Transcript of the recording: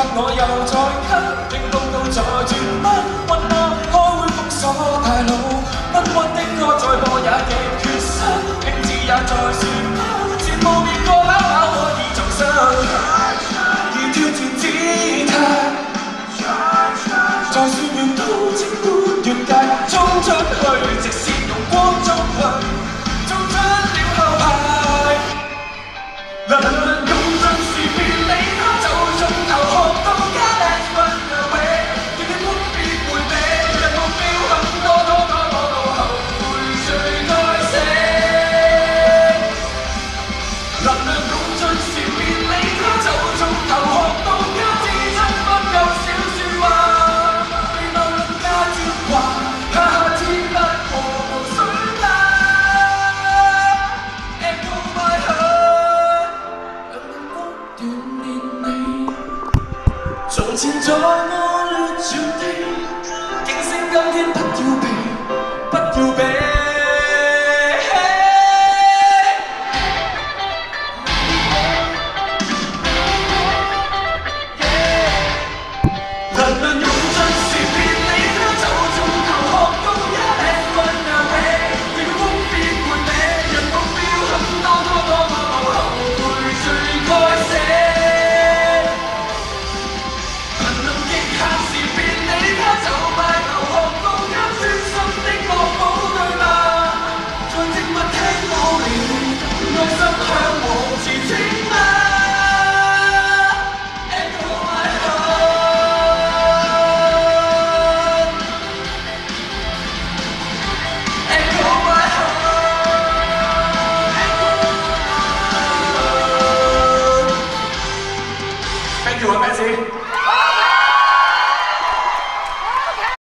我又再咳，冰凍到在轉彎，困啊開會封鎖大腦，溫溫的歌再播也極缺失，興致也在旋轉，羨慕別個跑跑可以撞身，而挑戰姿態，就算遠都超過越界，衝出去直線用光中去，做出了後排，能用盡時便離開，就從頭學到家 Let's run away， 要你不必迴避，人目標很多，多到後悔最該死，能用盡時便離開，就從頭學到家，自身不夠少説話。從前在惡劣絕地，警醒今天不要避，不要避。能用盡時便離開，就從頭學到家 Let's run away， 要不必迴避，人目標很多，多到後悔最該死。Thank you 啊，Fancy。